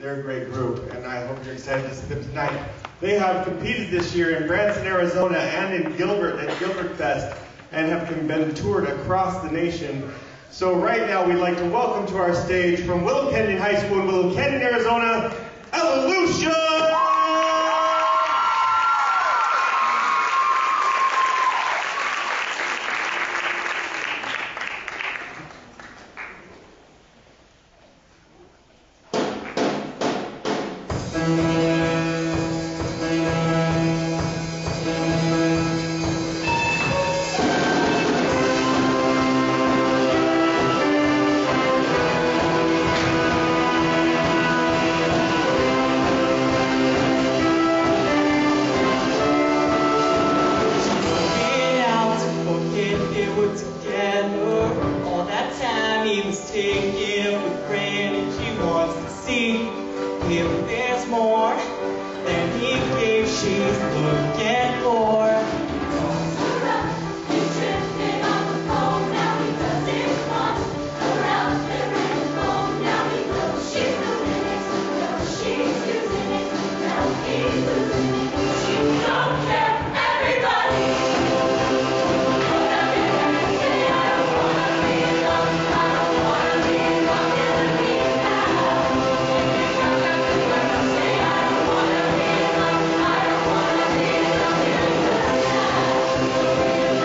They're a great group, and I hope you're excited to see them tonight. They have competed this year in Branson, Arizona, and in Gilbert at Gilbert Fest, and have been toured across the nation. So right now, we'd like to welcome to our stage from Willow Canyon High School in Willow Canyon, Arizona, Evolution! If there's more than he gave, she's looking for. He's drifting on the phone, now he doesn't want around there in the phone. Now he knows she's doing it, knows she's using it, now he's losing it. She don't care, everybody. Say I don't wanna be alone, I don't wanna be alone, killing me now. Say I don't wanna be alone, I don't wanna be alone, killing me now.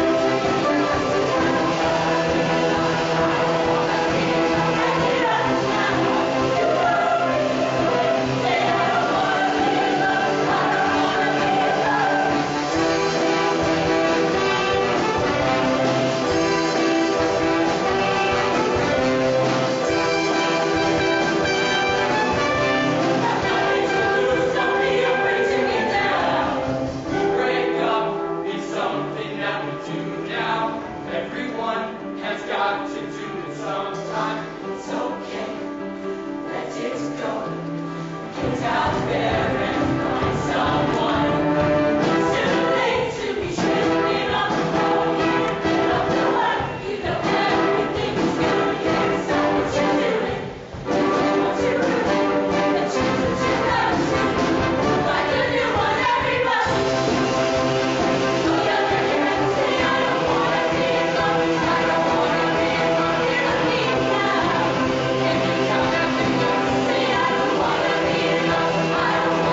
Break up is something that we do now. Everyone has got to do it sometime. It's okay, let it go. Get out there and find someone. It's too late to be drifting on the phone. You don't know what, you know everything is good. It's not what you're doing, you don't want to ruin. And choose what you love to. Find a new one, everybody. Put up your hands, say I don't wanna be alone. I don't wanna be alone, killing me now. If you tell them to go, say I don't wanna be alone. I don't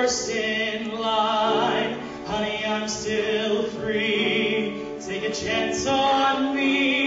first in line. Honey, I'm still free. Take a chance on me.